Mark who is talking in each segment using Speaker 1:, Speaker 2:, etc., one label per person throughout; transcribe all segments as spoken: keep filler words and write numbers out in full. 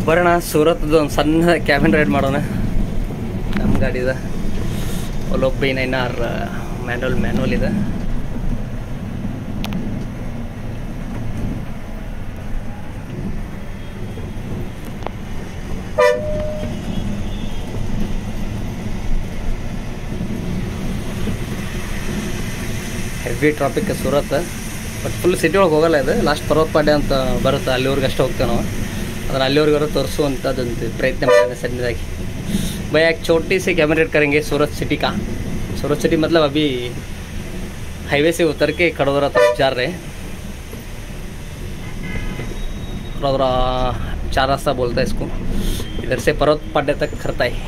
Speaker 1: ಬರೋಣ ಸೂರತ್ದು ಒಂದು ಸಣ್ಣ ಕ್ಯಾಬಿನ್ ರೈಡ್ ಮಾಡೋಣ. ನಮ್ಮ ಗಾಡಿ ಇದೆ ಒಲೋಪ್ by nine or manual manual ಇದೆ. Heavy traffic Surat, but full city ಒಳಗೆ ಹೋಗಲ್ಲ ಇದು. ಲಾಸ್ಟ್ ಪರ್ವತಪಾಡ್ಯ ಅಂತ ಬರುತ್ತೆ, ಅಲ್ಲಿವರೆಗೆ ಅಷ್ಟೇ ಹೋಗ್ತೇವೆ ನಾವು. ಅದನ್ನು ಅಲ್ಲಿವರೆಗೂ ತೋರಿಸುವಂಥದ್ದೊಂದು ಪ್ರಯತ್ನ ಮಾಡಿದೆ ಸಣ್ಣದಾಗಿ. भाई एक छोटी सी कैमरा रेड करेंगे सूरत सिटी का. सूरत सिटी मतलब अभी हाईवे से उतर के खड़ोदरा तरफ जा रहे हैं. खड़ोदरा चार रास्ता बोलता है इसको. इधर से पर्वतपाड्य तक खरता है.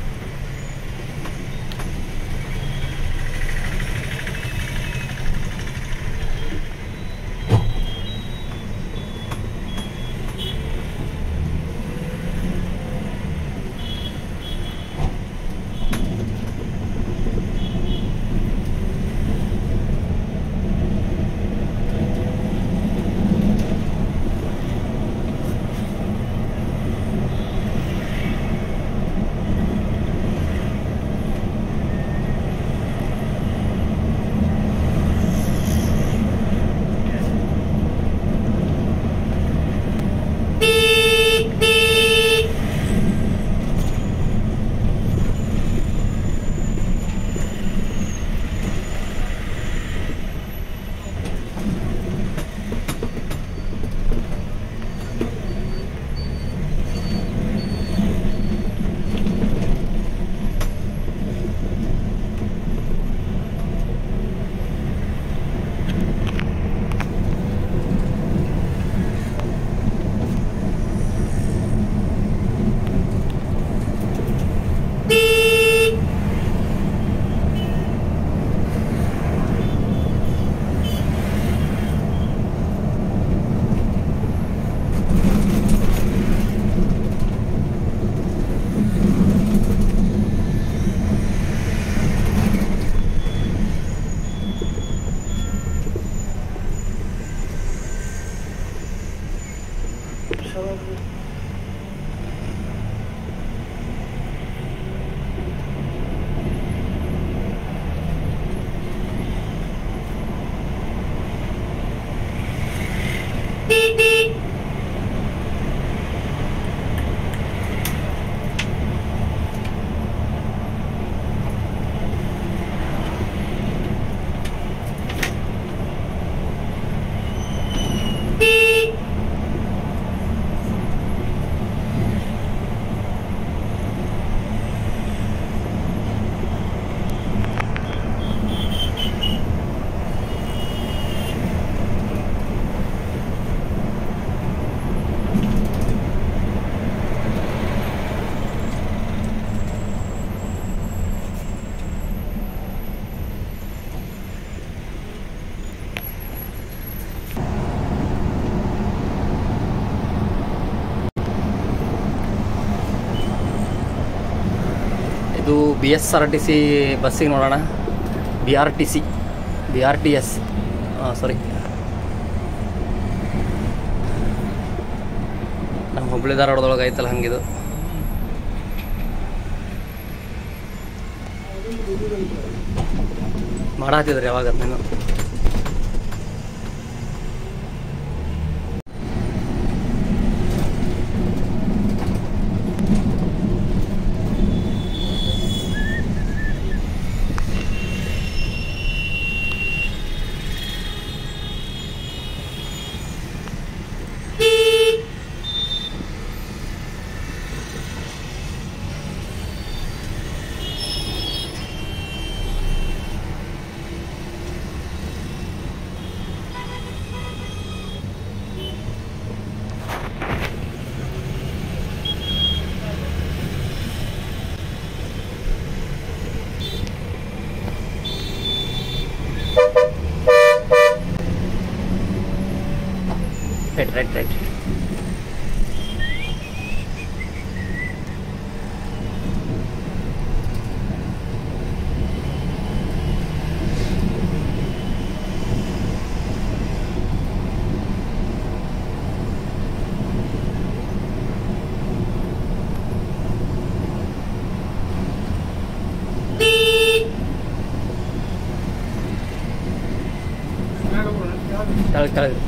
Speaker 1: ಇದು B S R T C ಬಸ್ಸಿಗೆ ನೋಡೋಣ. B R T C B R T S ಹಾಂ ಸಾರಿ ನಮ್ಮ ಹುಬ್ಳಿ ಧಾರವಾಡದೊಳಗೆ ಐತಲ್ಲ ಹಂಗಿದು. ಮಾಡಾತಿದ್ರಿ ಯಾವಾಗ ನೀನು ಕೆಳಗೆ ಕೆಳಗೆ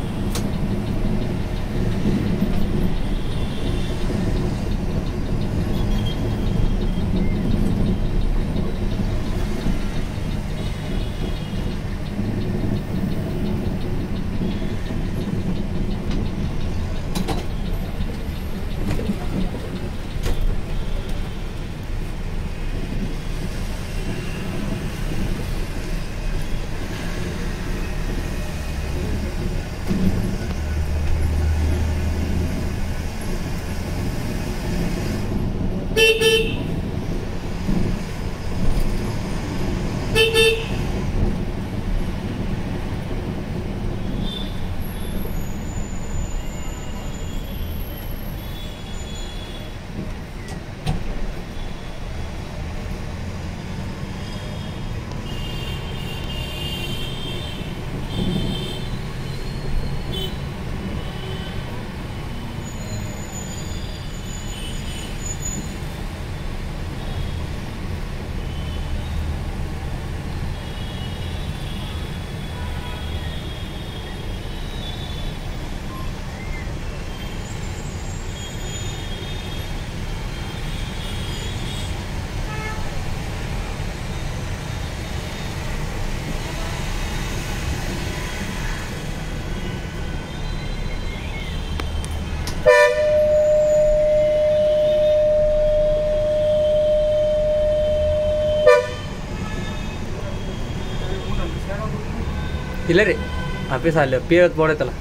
Speaker 1: ಇಲ್ಲ ರೀ ಆಫೀಸ್ ಅಲ್ಲಿ ಪಿ ಎತ್ ಬೋರ್ಡ್ ಐತಲ್ಲ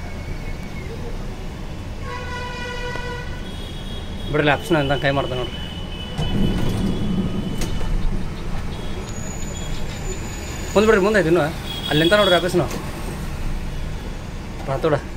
Speaker 1: ಬಿಡ್ರಿ ಆಪ್ಷನ್ ಅಂತ ಕೈ ಮಾಡ್ತಾನೆ ನೋಡ್ರಿ ಮುಂದೆ ಬಿಡ್ರಿ ಮುಂದೆ ಐತಿ ಇನ್ನು ಅಲ್ಲಿಂತ ನೋಡ್ರಿ ಆಫೀಸ್ ನಾವು ರಾತೋಡ